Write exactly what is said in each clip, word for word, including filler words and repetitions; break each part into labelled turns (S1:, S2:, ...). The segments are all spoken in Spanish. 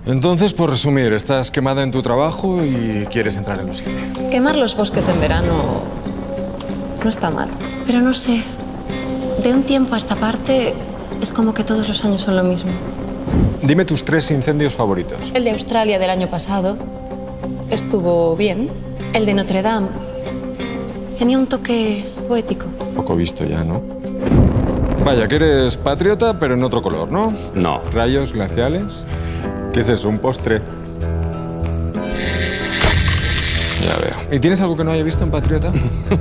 S1: Entonces, por resumir, estás quemada en tu trabajo y quieres entrar en los siete.
S2: Quemar los bosques en verano no está mal. Pero no sé, de un tiempo a esta parte es como que todos los años son lo mismo.
S1: Dime tus tres incendios favoritos.
S2: El de Australia del año pasado estuvo bien. El de Notre Dame tenía un toque poético.
S1: Poco visto ya, ¿no? Vaya, que eres patriota, pero en otro color, ¿no?
S3: No.
S1: Rayos glaciales. ¿Qué es eso? ¿Un postre? Ya veo. ¿Y tienes algo que no haya visto en Patriota?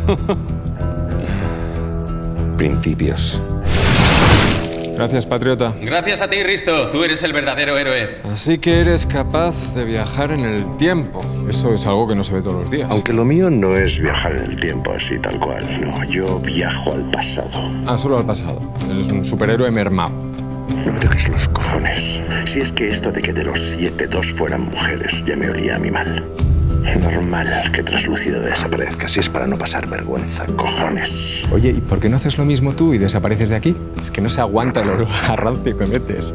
S3: Principios.
S1: Gracias, Patriota.
S4: Gracias a ti, Risto. Tú eres el verdadero héroe.
S1: Así que eres capaz de viajar en el tiempo. Eso es algo que no se ve todos los días.
S5: Aunque lo mío no es viajar en el tiempo así tal cual, no. Yo viajo al pasado.
S1: Ah, solo al pasado. Eres un superhéroe mermado.
S5: No me toques los cojones. Si es que esto de que de los siete dos fueran mujeres ya me olía a mí mal. Normal que Traslúcido desaparezca, si es para no pasar vergüenza, cojones.
S1: Oye, ¿y por qué no haces lo mismo tú y desapareces de aquí? Es que no se aguanta el olor a rancio que metes.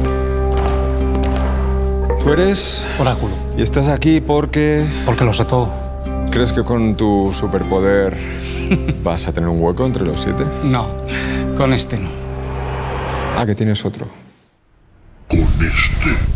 S1: Tú eres...
S6: Oráculo.
S1: Y estás aquí porque...
S6: Porque lo sé todo.
S1: ¿Crees que con tu superpoder vas a tener un hueco entre los siete?
S6: No, con este no.
S1: Ah, que tienes otro.
S5: Con este.